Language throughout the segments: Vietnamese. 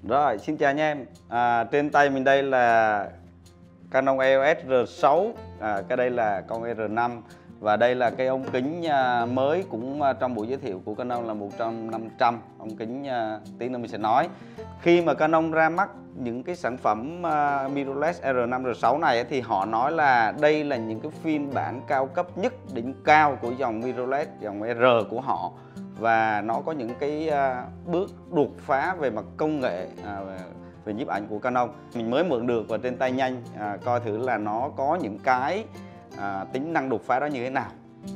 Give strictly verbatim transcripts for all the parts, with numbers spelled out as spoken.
Rồi, xin chào anh em. À, trên tay mình đây là Canon e o ét R sáu, à, cái đây là con R năm và đây là cái ống kính à, mới cũng à, trong buổi giới thiệu của Canon là một trong năm trăm ống kính, à, tí nữa mình sẽ nói. Khi mà Canon ra mắt những cái sản phẩm à, mirrorless R năm R sáu này thì họ nói là đây là những cái phiên bản cao cấp nhất, đỉnh cao của dòng mirrorless, dòng R của họ, và nó có những cái uh, bước đột phá về mặt công nghệ uh, về nhiếp ảnh của Canon. Mình mới mượn được và trên tay nhanh, uh, coi thử là nó có những cái uh, tính năng đột phá đó như thế nào.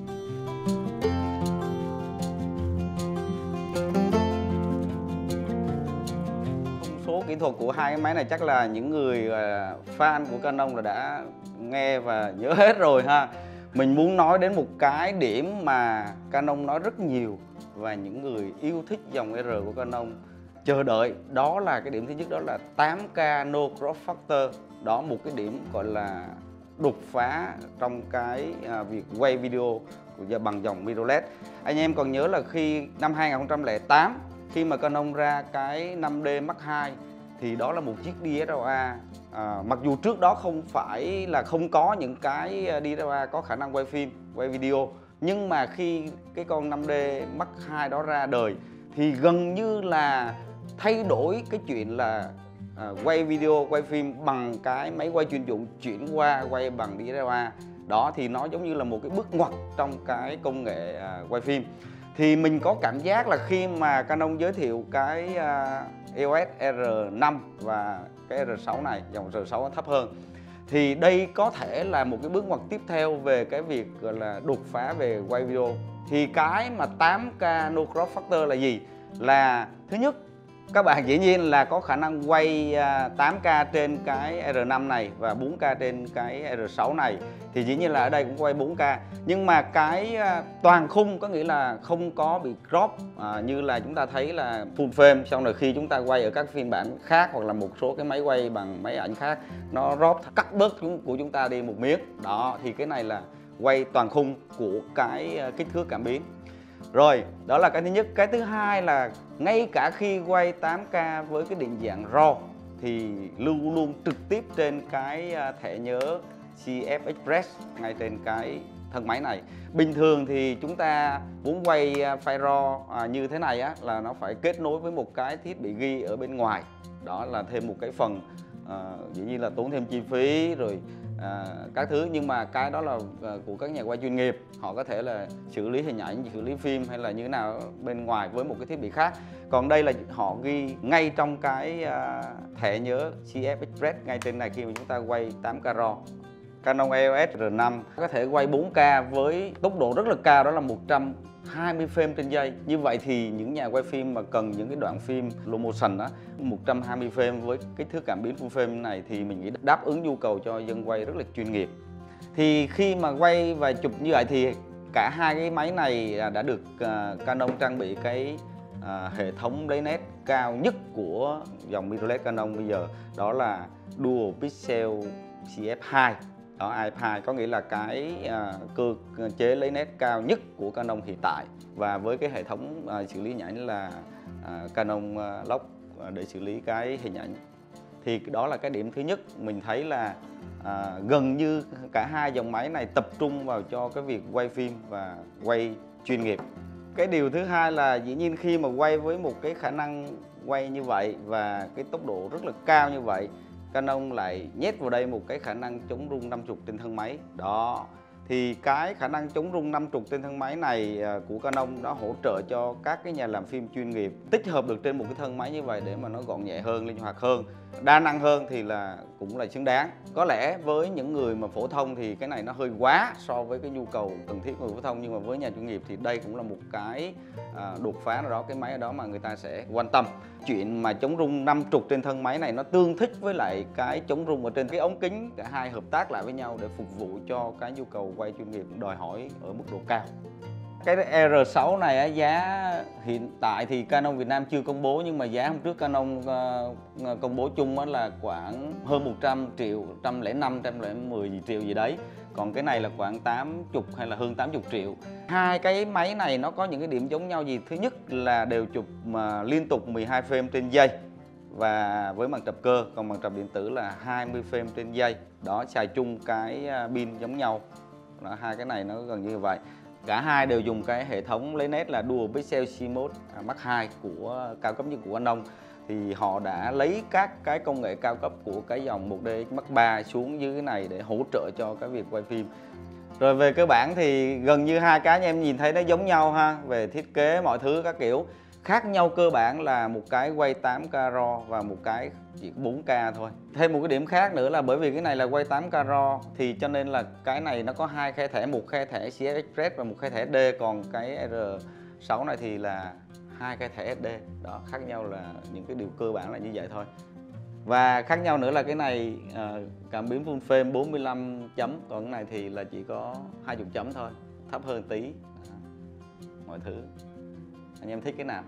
Thông số kỹ thuật của hai cái máy này chắc là những người uh, fan của Canon là đã nghe và nhớ hết rồi ha. Mình muốn nói đến một cái điểm mà Canon nói rất nhiều và những người yêu thích dòng R của Canon chờ đợi, đó là cái điểm thứ nhất, đó là tám K no crop factor. Đó, một cái điểm gọi là đột phá trong cái à, việc quay video của bằng dòng mirrorless. Anh em còn nhớ là khi năm hai nghìn không trăm lẻ tám, khi mà Canon ra cái năm D Mark hai thì đó là một chiếc D S L R. À, mặc dù trước đó không phải là không có những cái D S L R có khả năng quay phim, quay video, nhưng mà khi cái con năm D Mark hai đó ra đời thì gần như là thay đổi cái chuyện là à, quay video, quay phim bằng cái máy quay chuyên dụng chuyển qua quay bằng D S L R. Đó thì nó giống như là một cái bước ngoặt trong cái công nghệ à, quay phim. Thì mình có cảm giác là khi mà Canon giới thiệu cái à, e o ét R năm và cái R sáu này, dòng R sáu nó thấp hơn, thì đây có thể là một cái bước ngoặt tiếp theo về cái việc gọi là đột phá về quay video. Thì cái mà tám K no crop factor là gì? Là thứ nhất, các bạn dĩ nhiên là có khả năng quay tám K trên cái R năm này và bốn K trên cái R sáu này, thì dĩ nhiên là ở đây cũng quay bốn K. Nhưng mà cái toàn khung có nghĩa là không có bị crop à, như là chúng ta thấy là full frame, xong rồi khi chúng ta quay ở các phiên bản khác hoặc là một số cái máy quay bằng máy ảnh khác nó crop cắt bớt của chúng ta đi một miếng. Đó thì cái này là quay toàn khung của cái kích thước cảm biến. Rồi, đó là cái thứ nhất. Cái thứ hai là ngay cả khi quay tám K với cái định dạng RAW thì luôn luôn trực tiếp trên cái thẻ nhớ xê ép Express ngay trên cái thân máy này. Bình thường thì chúng ta muốn quay file RAW như thế này á, là nó phải kết nối với một cái thiết bị ghi ở bên ngoài. Đó là thêm một cái phần uh, dĩ nhiên là tốn thêm chi phí rồi À, các thứ, nhưng mà cái đó là à, của các nhà quay chuyên nghiệp, họ có thể là xử lý hình ảnh, xử lý phim hay là như thế nào bên ngoài với một cái thiết bị khác. Còn đây là họ ghi ngay trong cái à, thẻ nhớ xê ép Express ngay trên này khi mà chúng ta quay tám K RAW. Canon e o ét R năm có thể quay bốn K với tốc độ rất là cao, đó là một trăm hai mươi frame trên giây. Như vậy thì những nhà quay phim mà cần những cái đoạn phim low motion đó, một trăm hai mươi frame với kích thước cảm biến full frame này thì mình nghĩ đáp ứng nhu cầu cho dân quay rất là chuyên nghiệp. Thì khi mà quay và chụp như vậy thì cả hai cái máy này đã được uh, Canon trang bị cái uh, hệ thống lấy nét cao nhất của dòng mirrorless Canon bây giờ, đó là Dual Pixel C F hai. Đó, I F hai có nghĩa là cái uh, cơ chế lấy nét cao nhất của Canon hiện tại, và với cái hệ thống uh, xử lý hình ảnh là uh, Canon uh, Log uh, để xử lý cái hình ảnh. Thì đó là cái điểm thứ nhất, mình thấy là uh, gần như cả hai dòng máy này tập trung vào cho cái việc quay phim và quay chuyên nghiệp. Cái điều thứ hai là dĩ nhiên khi mà quay với một cái khả năng quay như vậy và cái tốc độ rất là cao như vậy, Canon lại nhét vào đây một cái khả năng chống rung năm mươi trên thân máy. Đó, thì cái khả năng chống rung năm mươi trên thân máy này của Canon nó hỗ trợ cho các cái nhà làm phim chuyên nghiệp tích hợp được trên một cái thân máy như vậy để mà nó gọn nhẹ hơn, linh hoạt hơn, đa năng hơn thì là cũng là xứng đáng. Có lẽ với những người mà phổ thông thì cái này nó hơi quá so với cái nhu cầu cần thiết của người phổ thông, nhưng mà với nhà chuyên nghiệp thì đây cũng là một cái à, đột phá nào đó, cái máy ở đó mà người ta sẽ quan tâm. Chuyện mà chống rung năm mươi trên thân máy này nó tương thích với lại cái chống rung ở trên cái ống kính, cả hai hợp tác lại với nhau để phục vụ cho cái nhu cầu quay chuyên nghiệp đòi hỏi ở mức độ cao. Cái R sáu này giá hiện tại thì Canon Việt Nam chưa công bố, nhưng mà giá hôm trước Canon uh, công bố chung là khoảng hơn một trăm triệu, một trăm lẻ năm, một trăm lẻ mười triệu gì đấy. Còn cái này là khoảng tám mươi hay là hơn tám mươi triệu. Hai cái máy này nó có những cái điểm giống nhau gì? Thứ nhất là đều chụp mà liên tục mười hai frame trên giây. và với màn trập cơ, còn màn trập điện tử là hai mươi frame trên giây. Đó, xài chung cái pin giống nhau. Đó, hai cái này nó gần như vậy. Cả hai đều dùng cái hệ thống lấy nét là Dual Pixel C-Mode Mark hai của cao cấp nhất của Canon. Thì họ đã lấy các cái công nghệ cao cấp của cái dòng một D X Mark ba xuống dưới cái này để hỗ trợ cho cái việc quay phim. Rồi về cơ bản thì gần như hai cái anh em nhìn thấy nó giống nhau ha, về thiết kế mọi thứ các kiểu. Khác nhau cơ bản là một cái quay tám K RAW và một cái chỉ bốn K thôi. Thêm một cái điểm khác nữa là bởi vì cái này là quay tám K RAW thì cho nên là cái này nó có hai khai thẻ, một khai thẻ xê ét Express và một khai thẻ ét đê, còn cái R sáu này thì là hai khai thẻ ét đê. Đó, khác nhau là những cái điều cơ bản là như vậy thôi. Và khác nhau nữa là cái này uh, cảm biến full frame bốn mươi lăm chấm, còn cái này thì là chỉ có hai mươi chấm thôi, thấp hơn tí. Đó, mọi thứ. Anh em thích cái nào?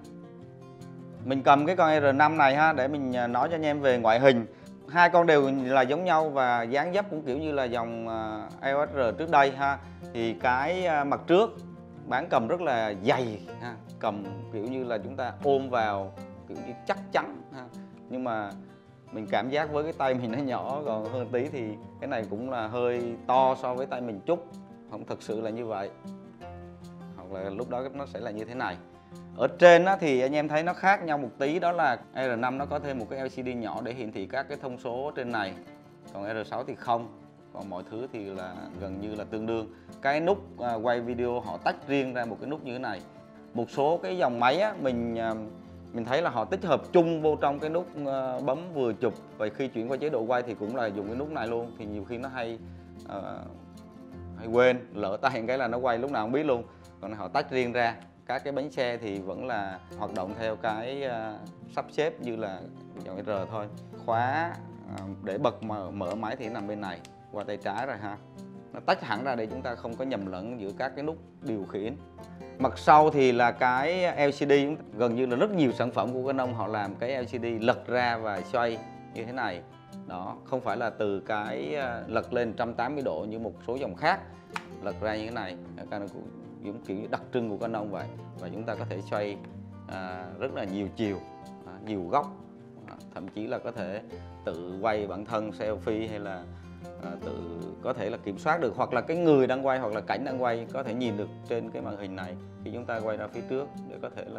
Mình cầm cái con R năm này ha để mình nói cho anh em về ngoại hình. Hai con đều là giống nhau và dáng dấp cũng kiểu như là dòng e o ét R trước đây ha. Thì cái mặt trước bán cầm rất là dày ha, cầm kiểu như là chúng ta ôm vào kiểu như chắc chắn ha. Nhưng mà mình cảm giác với cái tay mình nó nhỏ còn hơn tí thì cái này cũng là hơi to so với tay mình chút, không thực sự là như vậy. Hoặc là lúc đó nó sẽ là như thế này. Ở trên á, thì anh em thấy nó khác nhau một tí, đó là R năm nó có thêm một cái L C D nhỏ để hiển thị các cái thông số trên này, còn R sáu thì không. Còn mọi thứ thì là gần như là tương đương. Cái nút uh, quay video họ tách riêng ra một cái nút như thế này. Một số cái dòng máy á, mình uh, mình thấy là họ tích hợp chung vô trong cái nút uh, bấm vừa chụp, và khi chuyển qua chế độ quay thì cũng là dùng cái nút này luôn, thì nhiều khi nó hay uh, hay quên, lỡ tay cái là nó quay lúc nào không biết luôn. Còn họ tách riêng ra. Các cái bánh xe thì vẫn là hoạt động theo cái uh, sắp xếp như là dòng R thôi. Khóa uh, để bật mở, mở máy thì nằm bên này, qua tay trái rồi ha. Nó tách hẳn ra để chúng ta không có nhầm lẫn giữa các cái nút điều khiển. Mặt sau thì là cái L C D, gần như là rất nhiều sản phẩm của Canon họ làm cái L C D lật ra và xoay như thế này. Đó, không phải là từ cái uh, lật lên một trăm tám mươi độ như một số dòng khác, lật ra như thế này. Canon cũng giống kiểu đặc trưng của Canon vậy, và chúng ta có thể xoay à, rất là nhiều chiều, à, nhiều góc, à, thậm chí là có thể tự quay bản thân selfie, hay là à, tự có thể là kiểm soát được, hoặc là cái người đang quay hoặc là cảnh đang quay có thể nhìn được trên cái màn hình này khi chúng ta quay ra phía trước để có thể là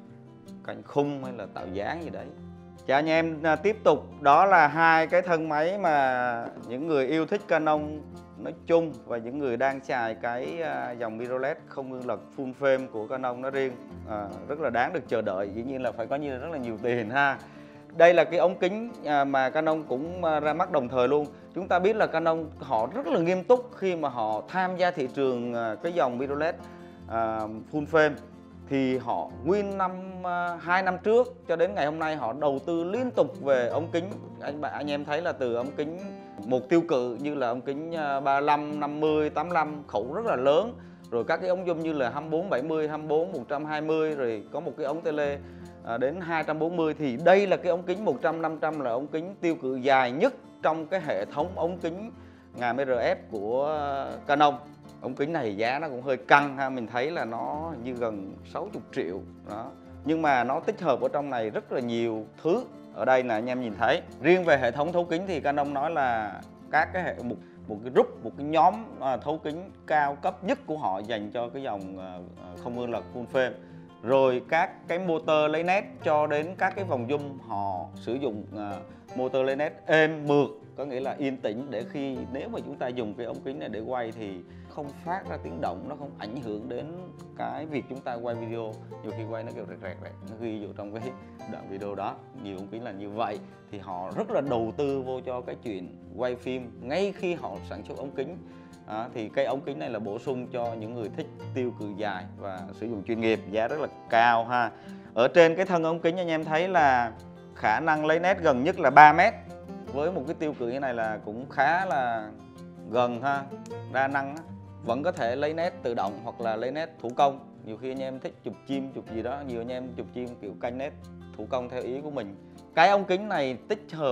cảnh khung hay là tạo dáng gì đấy. Chào anh em, à, tiếp tục đó là hai cái thân máy mà những người yêu thích Canon nói chung và những người đang xài cái dòng mirrorless không gương lật full frame của Canon nó riêng à, rất là đáng được chờ đợi. Dĩ nhiên là phải có như rất là nhiều tiền ha. Đây là cái ống kính mà Canon cũng ra mắt đồng thời luôn. Chúng ta biết là Canon họ rất là nghiêm túc khi mà họ tham gia thị trường cái dòng mirrorless à, full frame. Thì họ nguyên năm hai năm trước cho đến ngày hôm nay họ đầu tư liên tục về ống kính. Anh bạn anh em thấy là từ ống kính một tiêu cự như là ống kính ba mươi lăm, năm mươi, tám mươi lăm, khẩu rất là lớn, rồi các cái ống zoom như là hai mươi bốn, bảy mươi, hai mươi bốn, một trăm hai mươi, rồi có một cái ống tele đến hai trăm bốn mươi. Thì đây là cái ống kính một trăm, năm trăm là ống kính tiêu cự dài nhất trong cái hệ thống ống kính ngàm R F của Canon. Ống kính này giá nó cũng hơi căng ha, mình thấy là nó như gần sáu mươi triệu đó. Nhưng mà nó tích hợp ở trong này rất là nhiều thứ. Ở đây là anh em nhìn thấy. Riêng về hệ thống thấu kính thì Canon nói là các cái hệ một một cái group, một cái nhóm thấu kính cao cấp nhất của họ dành cho cái dòng không gương lật full frame. Rồi các cái motor lấy nét cho đến các cái vòng zoom họ sử dụng motor lấy nét êm mượt, có nghĩa là yên tĩnh, để khi nếu mà chúng ta dùng cái ống kính này để quay thì không phát ra tiếng động, nó không ảnh hưởng đến cái việc chúng ta quay video. Nhiều khi quay nó kêu rẹt rẹt rẹt, nó ghi vô trong cái đoạn video đó. Nhiều ống kính là như vậy, thì họ rất là đầu tư vô cho cái chuyện quay phim ngay khi họ sản xuất ống kính. À, thì cái ống kính này là bổ sung cho những người thích tiêu cự dài và sử dụng chuyên nghiệp, giá rất là cao ha. Ở trên cái thân ống kính anh em thấy là khả năng lấy nét gần nhất là ba mét. Với một cái tiêu cự như này là cũng khá là gần ha, đa năng á. Vẫn có thể lấy nét tự động hoặc là lấy nét thủ công. Nhiều khi anh em thích chụp chim, chụp gì đó, nhiều anh em chụp chim kiểu canh nét thủ công theo ý của mình. Cái ống kính này tích hợp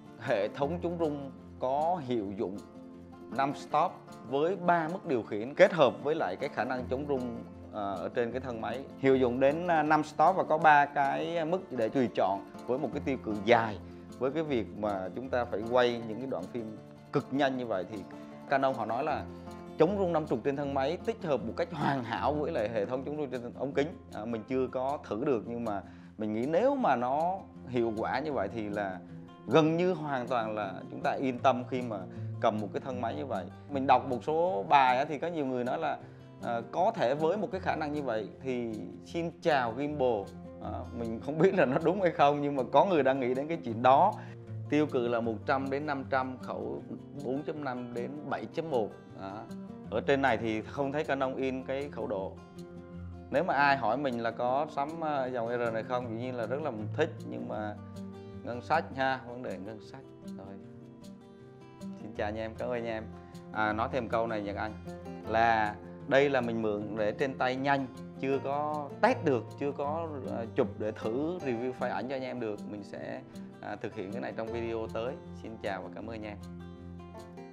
hệ thống chống rung có hiệu dụng năm stop với ba mức điều khiển, kết hợp với lại cái khả năng chống rung uh, à, ở trên cái thân máy. Hiệu dụng đến năm stop và có ba cái mức để tùy chọn, với một cái tiêu cự dài. Với cái việc mà chúng ta phải quay những cái đoạn phim cực nhanh như vậy thì Canon họ nói là chống rung năm mươi trên thân máy tích hợp một cách hoàn hảo với lại hệ thống chống rung trên ống kính. À, mình chưa có thử được nhưng mà mình nghĩ nếu mà nó hiệu quả như vậy thì là gần như hoàn toàn là chúng ta yên tâm khi mà cầm một cái thân máy như vậy. Mình đọc một số bài thì có nhiều người nói là à, có thể với một cái khả năng như vậy thì xin chào gimbal. À, mình không biết là nó đúng hay không nhưng mà có người đang nghĩ đến cái chuyện đó. Tiêu cự là một trăm đến năm trăm, khẩu bốn chấm năm đến bảy chấm một. À, ở trên này thì không thấy Canon in cái khẩu độ. Nếu mà ai hỏi mình là có sắm dòng R này không, dĩ nhiên là rất là thích, nhưng mà ngân sách ha, vấn đề ngân sách. Rồi. Xin chào nha em, cảm ơn nha em. À, nói thêm câu này Nhật Anh là đây là mình mượn để trên tay nhanh, chưa có test được, chưa có uh, chụp để thử review file ảnh cho anh em được. Mình sẽ uh, thực hiện cái này trong video tới. Xin chào và cảm ơn nha em.